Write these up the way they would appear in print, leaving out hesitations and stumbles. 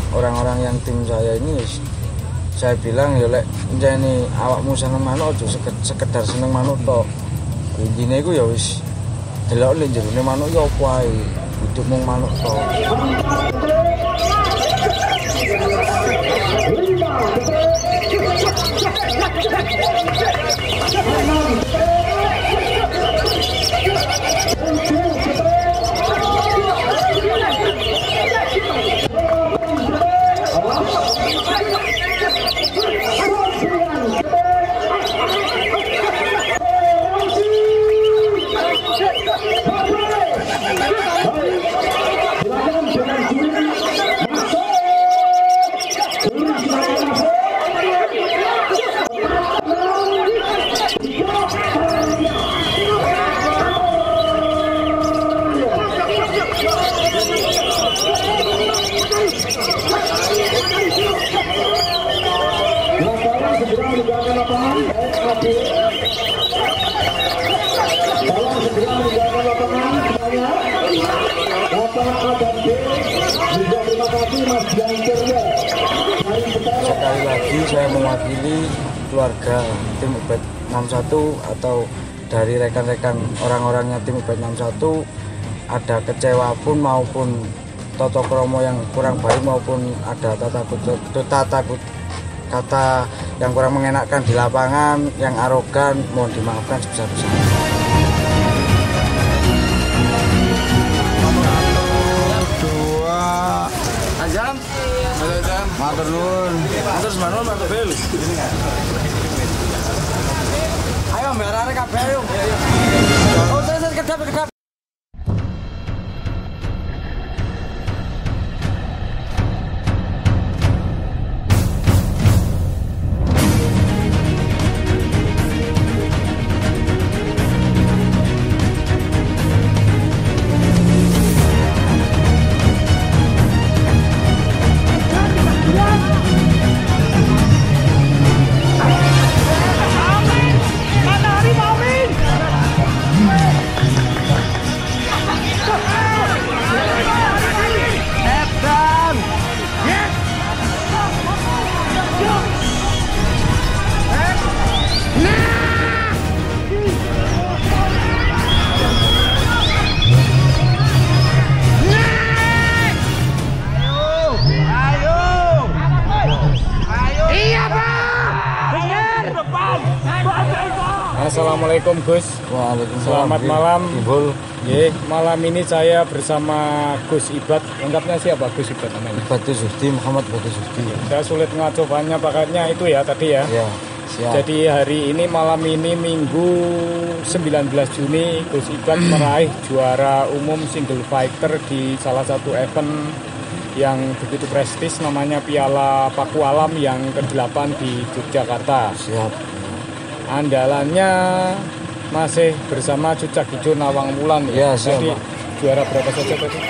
orang-orang yang tim saya ini saya bilang ya lek njane awakmu seneng manuk aja sekedar seneng manuk tok. Intine iku ya wis delok nek jerone manuk ya apa ae, hidup mung manuk tok. Sekali lagi saya mewakili keluarga tim UBET 61 atau dari rekan-rekan orang-orangnya tim UBET 61, ada kecewa pun maupun toto kromo yang kurang baik maupun ada kata yang kurang mengenakan di lapangan, yang arogan, mohon dimaafkan sebesar-besarnya. Matur nuwun. Matur semanul, matur bel. Ayo mbak arek kabeh ayo. Oh, saya kedap. Assalamualaikum Gus. Waalaikumsalam. Selamat malam. Ibu. Malam ini saya bersama Gus Ibad. Lengkapnya siapa Gus Ibad namanya? Batu Zuhdi, Muhammad Batu Zuhdi. Saya sulit ngacopanya pakainya itu ya tadi ya. Ya, siap. Jadi hari ini malam ini Minggu 19 Juni Gus Ibad meraih juara umum single fighter di salah satu event yang begitu prestis namanya Piala Pakualam yang ke-8 di Yogyakarta. Siap. Andalannya masih bersama Cucak Hijau Nawang Wulan ya. Siap. Jadi juara berapa saja tadi?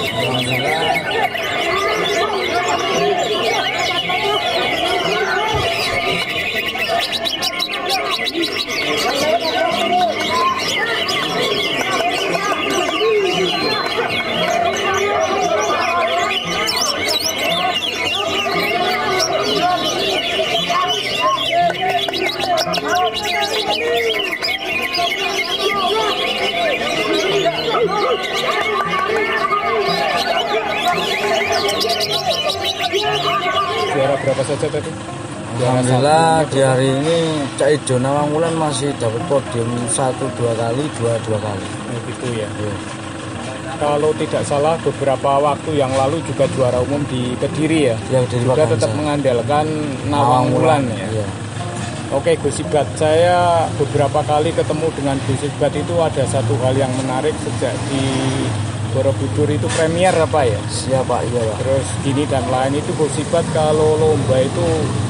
Juara berapa saja tadi? Alhamdulillah di hari ini Cak Ijo Nawang Wulan masih dapat podium 1-2 kali, 2-2 kali. Gitu ya. Kalau tidak salah beberapa waktu yang lalu juga juara umum di Kediri ya. Juga tetap mengandalkan Nawang Wulan ya. Oke Gus Ibad, saya beberapa kali ketemu dengan Gus Ibad itu ada satu hal yang menarik sejak di Borobudur itu premier apa ya? Siapa? Iya Pak. Terus gini dan lain itu Gus Ibad kalau lomba itu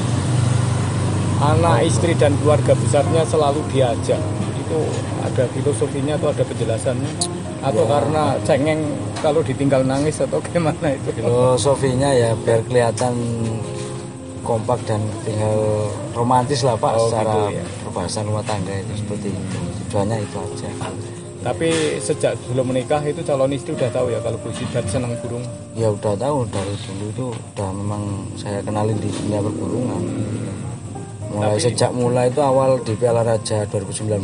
anak istri dan keluarga besarnya selalu diajak. Itu ada filosofinya atau ada penjelasannya? Atau karena cengeng kalau ditinggal nangis atau gimana itu? Filosofinya ya biar kelihatan kompak dan tinggal romantis lah Pak, secara gitu ya. perbahasan rumah tangga itu seperti itu. Tujuannya itu aja. Tapi sejak sebelum menikah itu calon istri udah tahu ya kalau Gus Ibat senang burung? Ya udah tahu, dari dulu itu udah memang saya kenalin di dunia perburungan. Sejak mulai itu awal di Piala Raja 2019.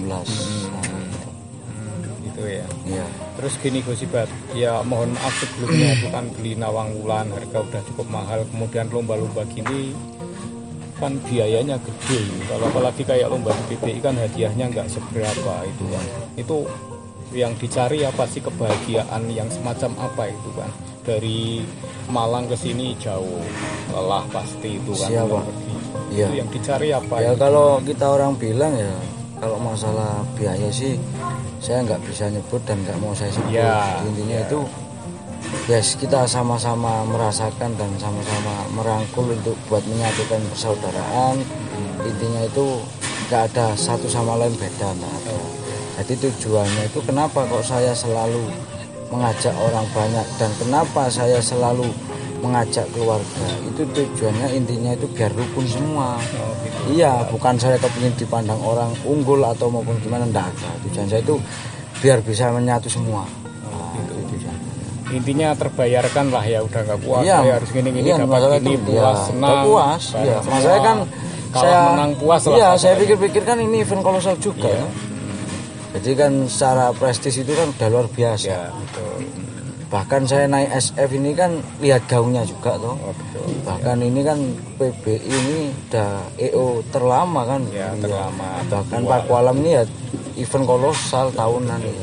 Gitu ya. Iya. Terus gini Gus Ibat, ya mohon maaf sebelumnya itu kan beli nawang wulan harga udah cukup mahal, kemudian lomba-lomba gini kan biayanya gede. Kalau apalagi kayak lomba di PBI kan hadiahnya nggak seberapa itu kan. Itu yang dicari apa sih, kebahagiaan yang semacam apa itu kan? Dari Malang ke sini jauh, lelah pasti itu kan. Siapa? Itu yang dicari apa? Ya itu? kalau kita orang bilang ya, kalau masalah biaya sih saya nggak bisa nyebut dan nggak mau saya sebut. Ya, intinya itu yes, kita sama-sama merasakan dan sama-sama merangkul untuk buat menyatukan persaudaraan. Intinya itu nggak ada satu sama lain beda, nggak ada. Jadi tujuannya itu kenapa kok saya selalu mengajak orang banyak dan kenapa saya selalu mengajak keluarga, itu tujuannya intinya itu biar rukun semua. Iya, bukan saya kepingin dipandang orang unggul atau maupun gimana, enggak ada. Tujuan saya itu biar bisa menyatu semua. Intinya terbayarkan lah ya, udah nggak puas iya, saya harus gini-gini, iya, dapat ini puas, senang, puas. Iya, masalahnya kan saya menang puas lah. Iya, saya pikir-pikir kan ini event kolosal juga. Iya. Jadi kan secara prestis itu kan udah luar biasa. Ya, betul. Bahkan saya naik SF ini kan lihat gaungnya juga toh. Oh, betul. Bahkan ini kan PBI ini udah EO terlama kan. Ya, terlama. Bahkan Pakualam ini ya event kolosal tahunan ya.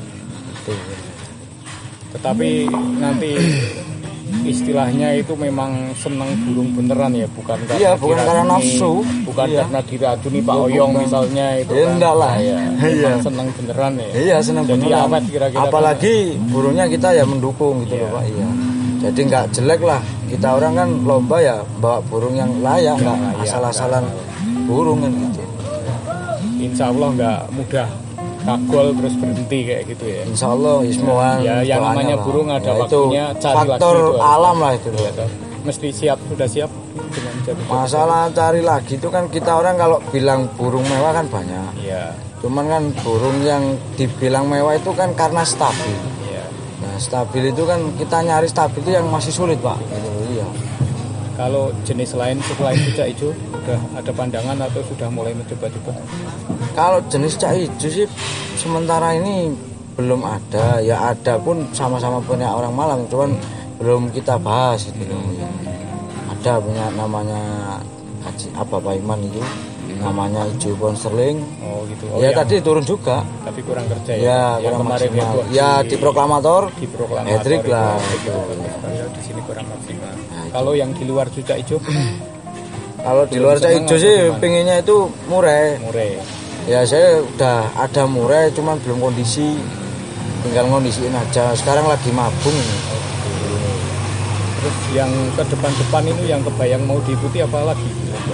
Tetapi nanti istilahnya itu memang senang burung beneran ya, bukan karena iya, bukan karena nafsu, bukan iya, karena diracuni Pak Oyong misalnya itu ya, kan. enggak lah ya, iya, senang beneran ya. Iya, senang beneran. Kira-kira apalagi burungnya kita ya mendukung gitu loh Pak. Iya, jadi nggak jelek lah, kita orang kan lomba ya bawa burung yang layak, nggak asal-asalan burung kan gitu. Insya Allah nggak mudah kagol terus berhenti kayak gitu ya. Insya Allah Ismohan. Ya, yang namanya lah. burung ada ya, waktunya, cari faktor lagi itu alam lah itu. Ya, mesti siap, sudah siap dengan jadi. Masalah cari lagi itu kan kita orang kalau bilang burung mewah kan banyak. Iya. Cuman kan burung yang dibilang mewah itu kan karena stabil. Iya. Nah, stabil itu kan kita nyari stabil itu yang masih sulit Pak. Gitu, iya. Kalau jenis lain selain cucak hijau, sudah ada pandangan atau sudah mulai mencoba-coba? Kalau jenis cak hijau sih sementara ini belum ada. Ya ada pun sama-sama punya orang Malang, cuman belum kita bahas gitu. Ya. Ada punya namanya Haji Pak Iman itu, namanya hijau pohon sterling. Oh gitu. Oh, ya tadi turun juga. Tapi kurang kerja ya. Ya yang kurang kemarin maksimal. Ya di proklamator. Di proklamator. Hedrik lah. Itu. Di sini kurang maksimal. Kalau yang di luar cucak hijau? Kalau di luar cucak hijau sih pengennya itu murai. Murai. Ya saya udah ada murai, cuman belum kondisi, tinggal ngondisiin aja. Sekarang lagi mabung. Terus yang ke depan-depan itu yang kebayang mau diikuti apa lagi?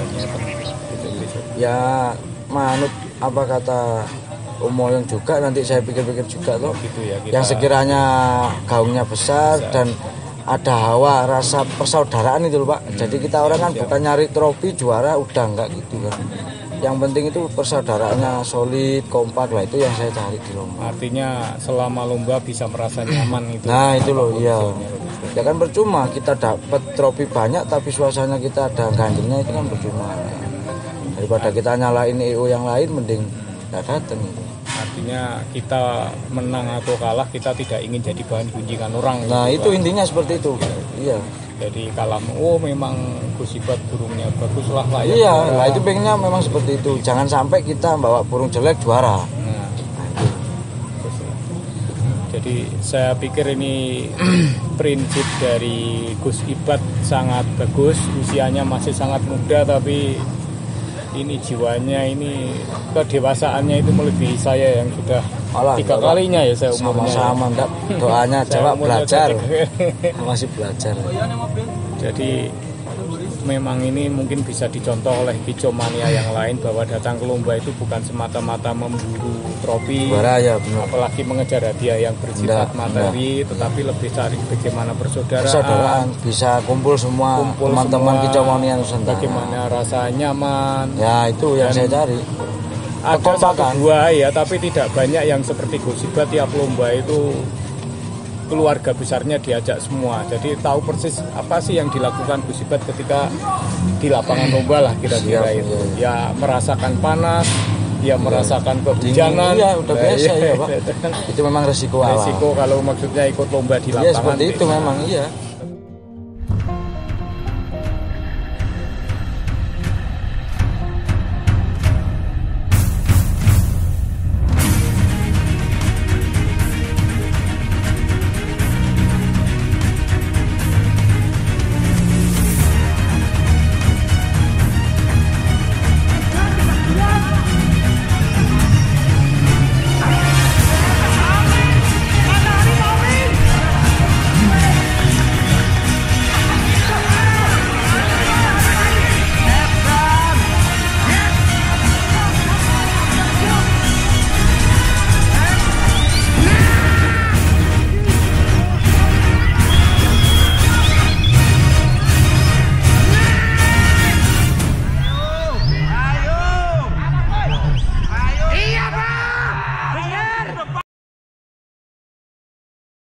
Ya manut apa kata Omoyong juga, nanti saya pikir-pikir juga loh. Gitu ya, yang sekiranya gaungnya besar dan ada hawa rasa persaudaraan itu loh Pak. Jadi kita orang kan bukan nyari trofi juara udah enggak gitu kan. Yang penting itu persaudaraannya solid, kompak lah, itu yang saya cari di lomba. Artinya selama lomba bisa merasa nyaman itu. Nah itu loh, iya. Ya kan percuma kita dapat trofi banyak tapi suasana kita ada ganjilnya, itu kan percuma. Daripada kita nyalain EO yang lain, mending nggak datang gitu. Artinya kita menang atau kalah kita tidak ingin jadi bahan gunjingan orang. Nah gitu, itu kan intinya seperti itu. Iya. Jadi kalau memang Gus Ibat burungnya bagus lah layak. Iya, lah itu pengennya memang seperti itu. Jangan sampai kita bawa burung jelek juara. Nah, jadi saya pikir ini prinsip dari Gus Ibat sangat bagus. Usianya masih sangat muda tapi ini jiwanya, ini kedewasaannya itu melebihi saya yang sudah 3 kalinya ya saya umurnya. Sama-sama enggak, doanya jawab belajar. Masih belajar. Jadi memang ini mungkin bisa dicontoh oleh kicomania yang lain bahwa datang ke lomba itu bukan semata-mata memburu trofi, ya, benar. Apalagi mengejar hadiah yang bersifat materi, tetapi lebih cari bagaimana persaudaraan, bisa kumpul semua teman-teman kicomania Nusantara. Bagaimana rasa nyaman. Ya itu yang saya cari. ada satu dua ya, tapi tidak banyak yang seperti Gosibat. Tiap lomba itu keluarga besarnya diajak semua, jadi tahu persis apa sih yang dilakukan Gosibat ketika di lapangan lomba lah kira-kira itu. Ya merasakan panas, ya merasakan kehujanan. Iya, udah biasa ya Pak. Itu memang resiko kalau maksudnya ikut lomba di lapangan. Iya seperti itu memang iya.